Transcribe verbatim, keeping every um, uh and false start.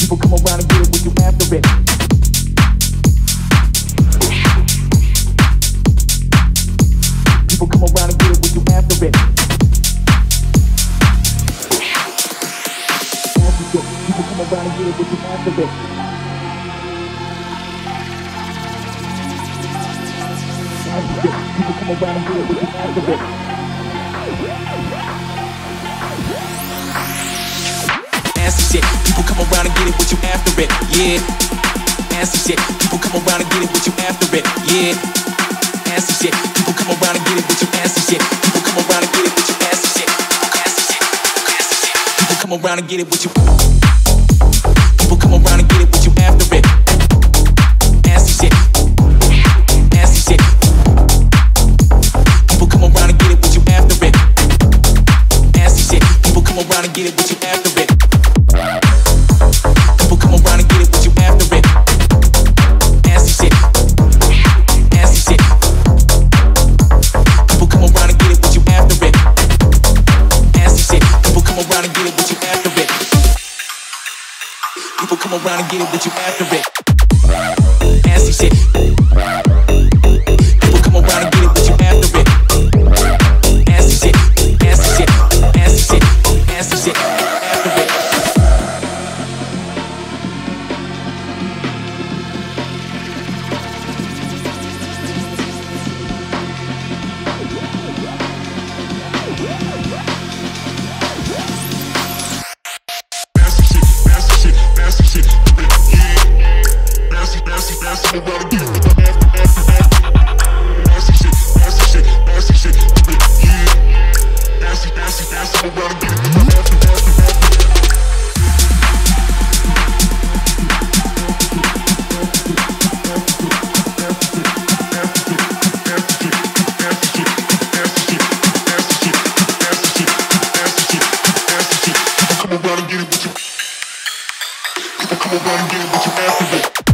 People come around and get it when you after it. People come around and get it when you after it. People come around and get it when you after it. People come around and get it when you after it. Nasty shit, people come around and get it with you after it, yeah. Nasty shit, people come around and get it with you after it, yeah. Nasty shit, people come around and get it with you nasty shit. People come around and get it with you nasty shit. Nasty shit, nasty shit. People come around and get it with you. People come around and get it with you after it. Nasty shit, nasty shit. People come around and get it with you after it. Nasty shit, people come around and get it with you after it. People come around and get it with you after it. Nasty shit, nasty shit. People come around and get it with you after it. Nasty shit. People come around and get it with you after it. People come around and get it with you after it. Nasty shit. People come around and get it with you after it. Nasty shit, nasty shit, nasty shit, nasty shit after it. Come around and get it with you. People come around and get it with you after it.